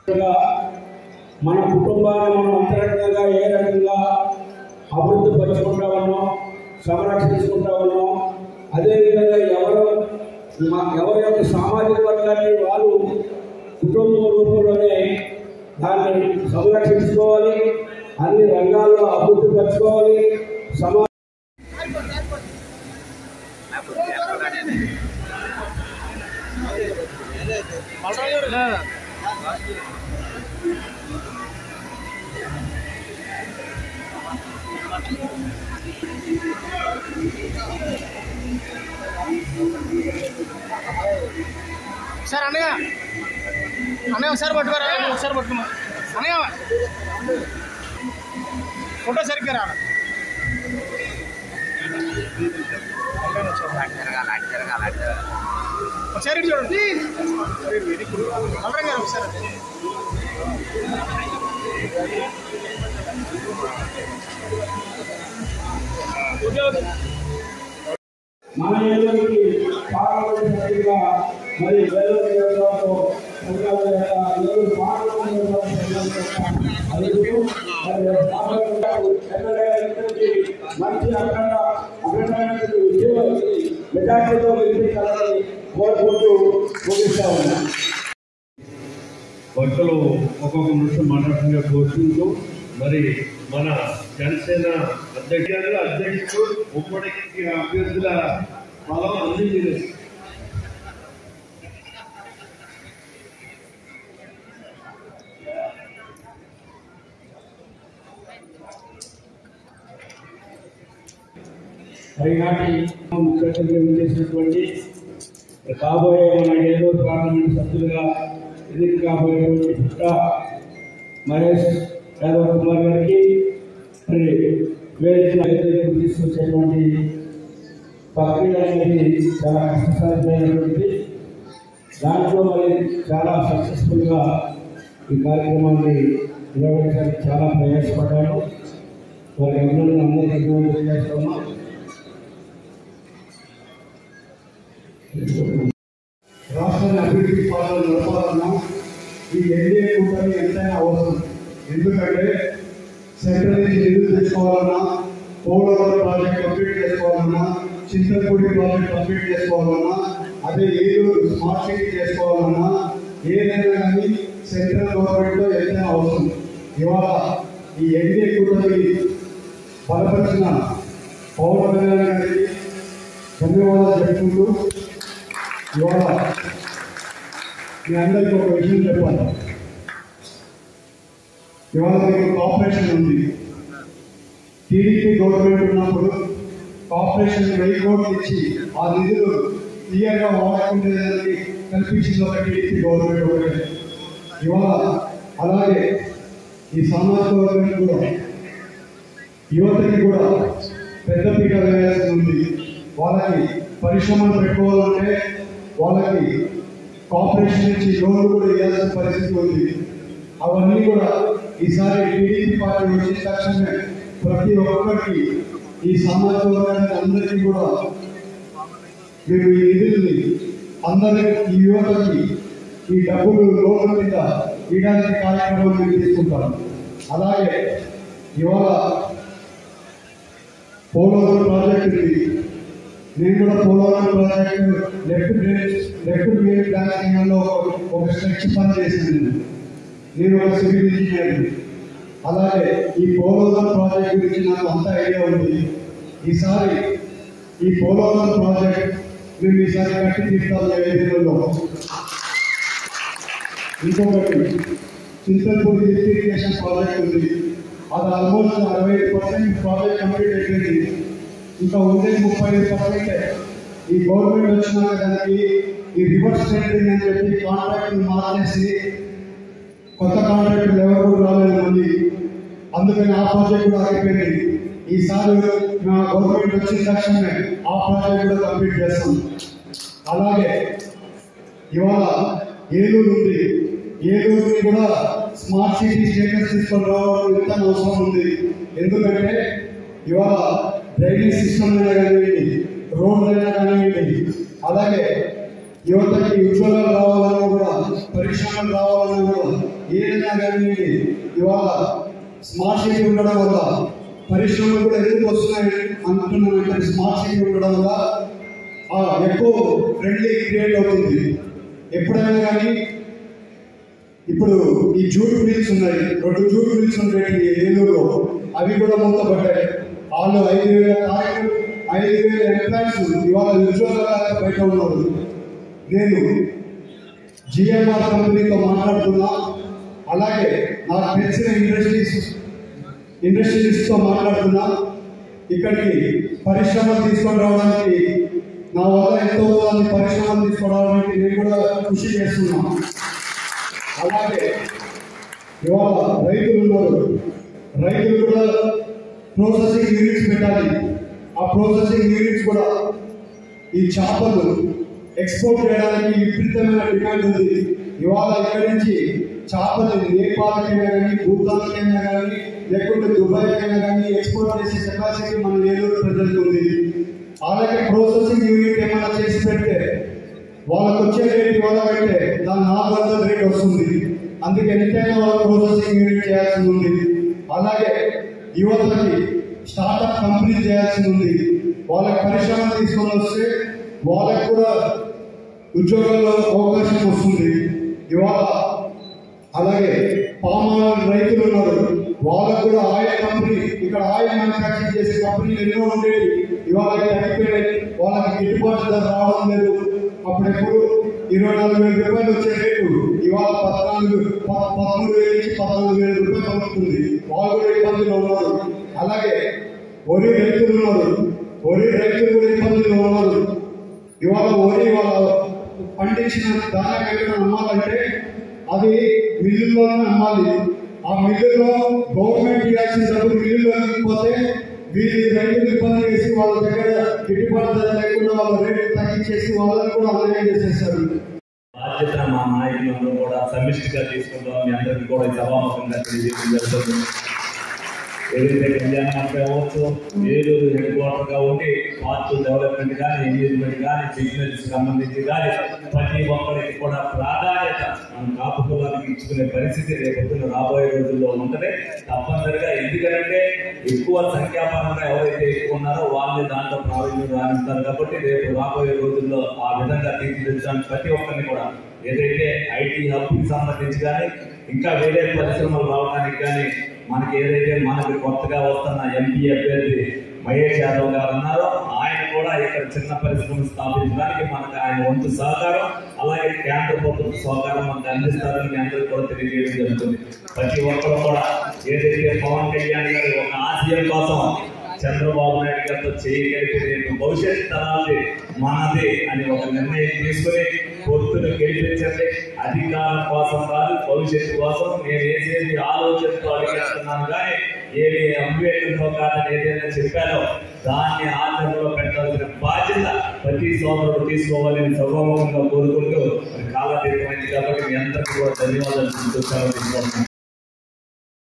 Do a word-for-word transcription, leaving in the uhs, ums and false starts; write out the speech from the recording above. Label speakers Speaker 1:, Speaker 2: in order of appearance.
Speaker 1: మన కుటుంబాన్ని మనం అంతరంగంగా ఏ రకంగా అభివృద్ధి పరుచుకుంటా ఉన్నాం, సంరక్షించుకుంటా ఉన్నాం. అదేవిధంగా ఎవరు ఎవరి యొక్క సామాజిక వర్గాన్ని వాళ్ళు కుటుంబం రూపంలోనే దాన్ని సంరక్షించుకోవాలి, అన్ని రంగాల్లో అభివృద్ధి పరచుకోవాలి. సమా
Speaker 2: సార్ అన్నయ్య అన్నయ్య ఒకసారి పట్టుకోరా, ఒకసారి పట్టుకున్నా అన్నయ్య ఫోటో సరిగ్గా రా. ఒకసారి చూడండి అమరం గారు ఒకసారి.
Speaker 1: మన ఏళ్ళకి పార్లమెంటుగా మరి వేలతో మంచి అఖండ అఖండమైనటువంటి విజయం మెజార్టీతో గెలిపించాలని కోరుకుంటూ ముగిస్తా ఉన్నా.
Speaker 3: భక్తులు ఒక్కొక్క నిమిషం మాట్లాడుతుందిగా కోరుకుంటూ మరి మన జనసేన అధ్యక్షులు అధ్యక్షుడు ఉమ్మడి అభ్యర్థుల బలం అందింది.
Speaker 1: ఈనాటి ముఖ్య అతిథిగా చేసినటువంటి కాబోయే మన ఏలూరు పార్లమెంట్ సభ్యులుగా ఎన్నిక కాబోయేటువంటి పుట్ట మహేష్ యాదవ్ కుమార్ గారికి మరి వేదిక తీసుకొచ్చేటువంటి ప్రక్రియ అనేది చాలా కష్టసాధ్యమైనటువంటి దాంట్లో మరి చాలా సక్సెస్ఫుల్గా ఈ కార్యక్రమాన్ని నిర్వహించడానికి చాలా ప్రయాసపడ్డాను. వారి అభినందనలు అందరికీ తెలియజేస్తున్నాం.
Speaker 4: రాష్ట్రాన్ని అభివృద్ధి పాలన నడపాలన్నా ఈ ఎన్డీఏ కూటమి ఎంతైనా అవసరం. ఎందుకంటే సెంట్రల్ నుంచి నిధులు తెచ్చుకోవాలన్నా, పోలవరం ప్రాజెక్ట్ కంప్లీట్ చేసుకోవాలన్నా, చింతలపూడి ప్రాజెక్ట్ కంప్లీట్ చేసుకోవాలన్నా, అదే ఏలూరు స్మార్ట్ సిటీ చేసుకోవాలన్నా ఏదైనా కానీ సెంట్రల్ గవర్నమెంట్లో ఎంతైనా అవసరం. ఇవాళ ఈ ఎన్డీఏ కూటమి బలపరిచిన పవన్ కళ్యాణ్ గారికి ధన్యవాదాలు చెప్పుకుంటూ ఇవాళ మీ అందరికీ ఒక విషయం చెప్పాలి. ఇవాళ మీకు కార్పొరేషన్ ఉంది. టీడీపీ గవర్నమెంట్ ఉన్నప్పుడు కార్పొరేషన్ వెయ్యి కోట్లు ఇచ్చి ఆ నిధులు క్లియర్గా వాడుకుంటేదానికి కల్పించింది ఒక టీడీపీ గవర్నమెంట్ ఒకటే. ఇవాళ అలాగే ఈ సామాజిక వర్గానికి కూడా యువతకి కూడా పెద్దపీట వేయాల్సి ఉంది. వాళ్ళకి పరిశ్రమలు పెట్టుకోవాలంటే వాళ్ళకి కార్పొరేషన్ నుంచి లోన్లు కూడా ఇవ్వాల్సిన పరిస్థితి ఉంది. అవన్నీ కూడా ఈసారి టీడీపీ పార్టీ వచ్చిన తక్షణమే ప్రతి ఒక్కరికి ఈ సామాజిక వర్గానికి అందరికీ కూడా మీరు ఈ నిధుల్ని అందరికీ ఈ యువతకి ఈ డబ్బులు లోన్ల మీద ఇవ్వడానికి కార్యక్రమం మీరు తీసుకుంటారు. అలాగే ఇవాళ పోలవరం ప్రాజెక్టు నేను కూడా Polavaram project left left main బ్లాంకింగ్లో ఒక స్ట్రెచ్ పని చేసింది. నేను ఒక సివిల్ ఇంజనీర్. అలాగే ఈ పోలవరం ప్రాజెక్ట్ గురించి నాకు అంత ఐడియా ఉంది. ఈసారి ఈ పోలవరం ప్రాజెక్ట్ మేము ఈసారి కట్టి తీర్థాలు ఐదేళ్లలో. ఇంకొకటి చింతలపూడి ఇరిగేషన్ ప్రాజెక్ట్ ఉంది. అది ఆల్మోస్ట్ అరవై పర్సెంట్ ప్రాజెక్ట్ కంప్లీట్ అయిపోయింది. ఇంకా ఉండేది ముప్పై ఐదు పర్సెంట్. ఈ గవర్నమెంట్ వచ్చినాక దానికి ఈ రివర్స్ టెండరింగ్ అని చెప్పి కాంట్రాక్ట్ మార్చేసి కొత్త కాంట్రాక్టులు ఎవరు కూడా రాలేదు మళ్ళీ. అందుకని ఆ ప్రాజెక్ట్ కూడా ఆగిపోయింది. ఈసారి మా గవర్నమెంట్ వచ్చిన తక్షణమే ఆ ప్రాజెక్ట్ కూడా కంప్లీట్ చేస్తాం. అలాగే ఇవాళ ఏలూరు ఉంది. ఏలూరుని కూడా స్మార్ట్ సిటీ స్టేటస్ తీసుకొని రావడం ఎంత అవసరం ఉంది. ఎందుకంటే ఇవాళ డ్రైనేజ్ సిస్టమ్ అయినా కానివ్వండి, రోడ్లు అయినా కానివ్వండి, అలాగే యువతకి ఉద్యోగాలు రావాలన్నా కూడా, పరిశ్రమలు రావాలన్నా కూడా, ఏదైనా కానీ ఇవాళ స్మార్ట్ సిటీ ఉండడం వల్ల పరిశ్రమలు కూడా ఎందుకు వస్తున్నాయి అంటున్నానంటే, స్మార్ట్ సిటీ ఉండడం వల్ల ఎక్కువ ఫ్రెండ్లీ క్రియేట్ అవుతుంది. ఎప్పుడైనా కానీ ఇప్పుడు ఈ జూట్ మిల్స్ ఉన్నాయి, రెండు జూట్ మిల్స్ ఉంటాయి ఏలూరులో, అవి కూడా మూతపడ్డాయి. వాళ్ళు ఐదు వేల కార్యక్రమం ఐదు వేల ఎంప్లాయీస్ ఇవాళ ఉద్యోగాలు బయట ఉన్నారు. నేను జిఎంఆర్ కంపెనీతో మాట్లాడుతున్నా, అలాగే నాకు తెలిసిన ఇండస్ట్రీస్ ఇండస్ట్రీస్తో మాట్లాడుతున్నా. ఇక్కడికి పరిశ్రమలు తీసుకొని రావడానికి నా వల్ల ఎంతో మంది పరిశ్రమలు తీసుకురావడానికి నేను కూడా కృషి చేస్తున్నాను. అలాగే ఇవాళ రైతులు ఉన్నారు, రైతులు కూడా ప్రాసెసింగ్ యూనిట్స్ పెట్టాలి. ఆ ప్రాసెసింగ్ యూనిట్స్ కూడా ఈ చేపలు ఎక్స్పోర్ట్ చేయడానికి విపరీతమైన డిమాండ్ ఉంది. ఇవాళ ఇక్కడి నుంచి చేపలు నేపాల్కైనా కానీ, భూతాన్కైనా కానీ, లేకుంటే దుబాయ్కైనా కానీ ఎక్స్పోర్ట్ చేసే కెపాసిటీ మన ఏలూరు ప్రజలకు ఉంది. అలాగే ప్రాసెసింగ్ యూనిట్ ఏమైనా చేసి పెడితే వాళ్ళకు వచ్చే రేట్ ఇవాళ పెడితే దాని నాలుగు వందల రేట్ వస్తుంది. అందుకే ఎంతైనా వాళ్ళ ప్రాసెసింగ్ యూనిట్ చేయాల్సి ఉంది. అలాగే యువతకి స్టార్ట్అప్ కంపెనీ చేయాల్సి ఉంది. వాళ్ళకి పరిశ్రమ తీసుకొని వస్తే వాళ్ళకి కూడా ఉద్యోగాల్లో అవకాశం వస్తుంది ఇవాళ. అలాగే పామాయిల్ రైతులు ఉన్నారు, వాళ్ళకు కూడా ఆయిల్ కంపెనీ, ఇక్కడ ఆయిల్ మ్యానుఫ్యాక్చరింగ్ చేసే కంపెనీలు ఎన్నో ఉండేవి, ఇవాళ తగ్గిపోయాయి. వాళ్ళకి గిట్టుబాటు ధర రావడం లేదు. అప్పుడెప్పుడు ఇరవై నాలుగు వేల రూపాయలు వచ్చే రేటు ఇవాళ పద్నాలుగు పదమూడు వేల నుంచి పద్నాలుగు వేల రూపాయలు అవుతుంది. వాళ్ళు కూడా ఇబ్బందులు ఉన్నారు. అలాగే వరి రైతులు ఉన్నారు, వరి రైతులు కూడా ఇబ్బందులు ఉన్నారు. ఇవాళ వరి వాళ్ళ పండించిన ధాన్యం ఎక్కడ అమ్మాలంటే అది మిల్లుల్లోనే అమ్మాలి. ఆ మిల్లులో గవర్నమెంట్ ఇవ్వాల్సిన డబ్బులు మిల్లులో ఇవ్వకపోతే వీళ్ళు రైతులు ఇబ్బంది చేసి వాళ్ళ దగ్గర గిట్టుబాటు ధర లేకుండా వాళ్ళ రేట్లు తగ్గించేసి వాళ్ళని కూడా అన్యాయం చేసేస్తారు.
Speaker 5: బాధ్యత మా నాయకులందరూ కూడా సమిష్టిగా తీసుకుంటాం. మీ అందరికీ కూడా సభాముఖంగా తెలియజేయడం జరుగుతుంది. ఏదైతే కళ్యాణం అంటే అవ్వచ్చు, ఏలూరు హెడ్ క్వార్టర్గా ఉండి పార్ట్ డెవలప్మెంట్ కానీ, ఎంగేజ్మెంట్ కానీ, బిజినెస్ సంబంధించి కానీ ప్రతి ఒక్కరికి కూడా ప్రాధాన్యత మనం కాపు కులానికి ఇచ్చుకునే పరిస్థితి రేపు రాబోయే రోజుల్లో ఉంటుంది తప్పనిసరిగా. ఎందుకంటే ఎక్కువ సంఖ్యాపరంగా ఎవరైతే ఎక్కువ ఉన్నారో వాళ్ళే దాంట్లో ప్రావీణ్యం రాణిస్తారు. కాబట్టి రేపు రాబోయే రోజుల్లో ఆ విధంగా తీర్చిదిద్దడానికి ప్రతి ఒక్కరిని కూడా ఏదైతే ఐటీ హబ్కి సంబంధించి కానీ, ఇంకా వేరే పరిశ్రమలు రావడానికి కానీ, మనకి ఏదైతే మనకి కొత్తగా వస్తున్న ఎంపీ అభ్యర్థి మహేష్ యాదవ్ గారు ఉన్నారో ఆయన కూడా ఇక్కడ చిన్న పరిశ్రమలు స్థాపించడానికి మనకు ఆయన వంతు సహకారం, అలాగే కేంద్ర ప్రభుత్వ సహకారం మనకు అందిస్తారని మీ అందరికీ కూడా తెలియజేయడం జరుగుతుంది. ప్రతి ఒక్కరు కూడా ఏదైతే పవన్ కళ్యాణ్ గారు ఒక ఆశయం కోసం చంద్రబాబు నాయుడు గారితో చేయగలిగితే భవిష్యత్ తరాలది మనది అని ఒక నిర్ణయం తీసుకుని పొత్తును గెలిపించండి. అధికారం కోసం కాదు, భవిష్యత్తు కోసం. నేను వేసేది ఆలోచనతో అడిగేస్తున్నాను కానీ ఏమి అవివేకంతో కాదని ఏదైనా చెప్పానో దాన్ని ఆచరణలో పెట్టాల్సిన బాధ్యత ప్రతి సోదరుడు తీసుకోవాలని సభాముఖంగా కోరుకుంటూ కాలాతీతమైంది కాబట్టి మీ అందరికీ కూడా ధన్యవాదాలు.